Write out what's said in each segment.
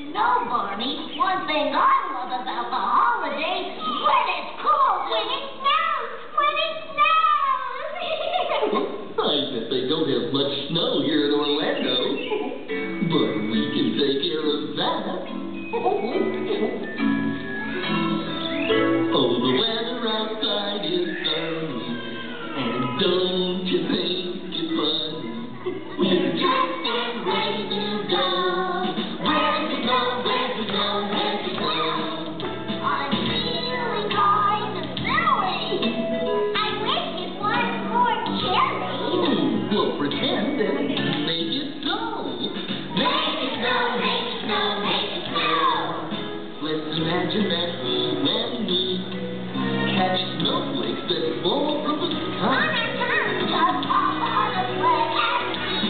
snow, Barney. One thing I love about the holidays is when it's cold. When it snows. When it snows. I bet they don't have much snow here in Orlando. But we can take care of that. Oh, the weather outside is sunny. And don't you think it's funny? We're just as ready to go. Where to go, where to go, where to go. I'm feeling kind of silly. I wish it was more chilly. We'll pretend that make it snow. Make it snow, make it snow, make it snow. Let's imagine that when we catch snowflakes that fall from the On sky. our tongue, just hop on a sled and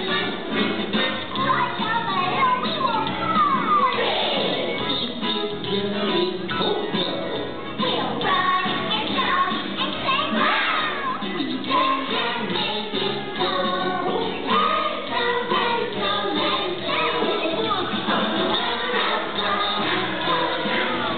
right down the hill we will fly. It's very cold now. We'll run and shout and say wow. We can make it snow. Let it snow, let it snow, let it snow. Oh, the weather outside is sunny.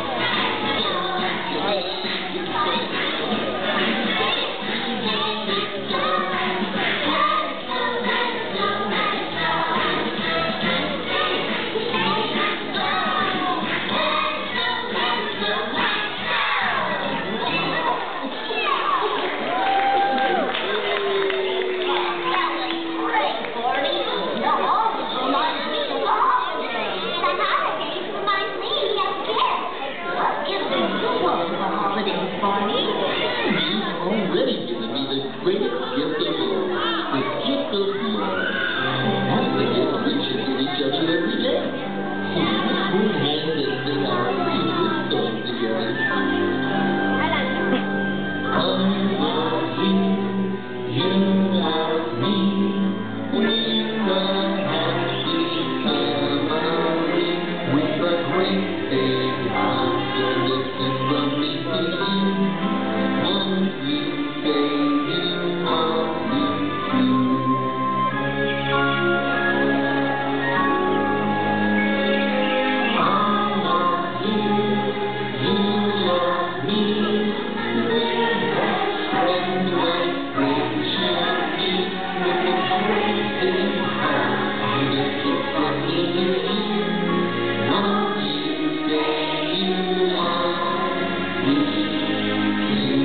Barney? You've already given me the greatest gift of all, the gift of love. That's the gift we should give each other every day. So let's hold hands and sing our favorite song together. I love you, you love me. We're a happy family with a great big house and listen from me to you. Won't you say you love me too? I love you, you love me. We're best friends like friendship is. With a great big house and a kiss from me to you. Won't you say you love me too?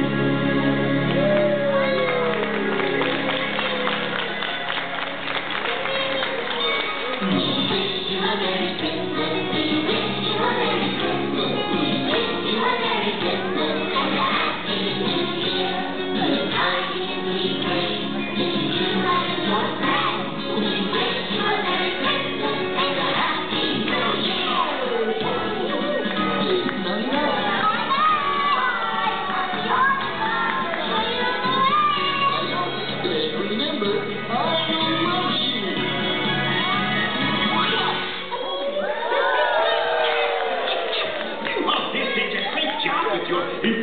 We wish you a Merry Christmas. We wish you a Merry Christmas. We wish you a Merry Christmas and a Happy New Year. Good tidings we bring to you and your friends. We wish you a Merry Christmas and a Happy New Year. Feliz Navidad. And remember, I love you. You have did such a great job with your